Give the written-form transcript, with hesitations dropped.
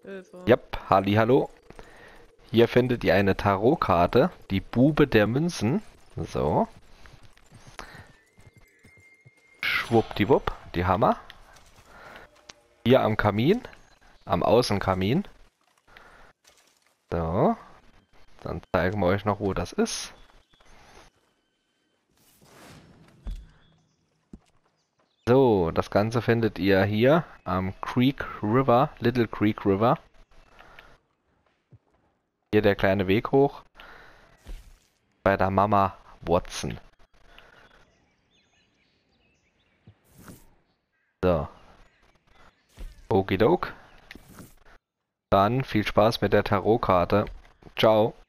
Hilfe. Yep, hallo. Hier findet ihr eine Tarotkarte, die Bube der Münzen. So, schwuppdiwupp, die Hammer. Hier am Kamin, am Außenkamin. So, dann zeigen wir euch noch, wo das ist. So, das Ganze findet ihr hier am Creek River, Little Creek River. Hier der kleine Weg hoch. Bei der Mama Watson. So, okidok. Dann viel Spaß mit der Tarotkarte. Ciao.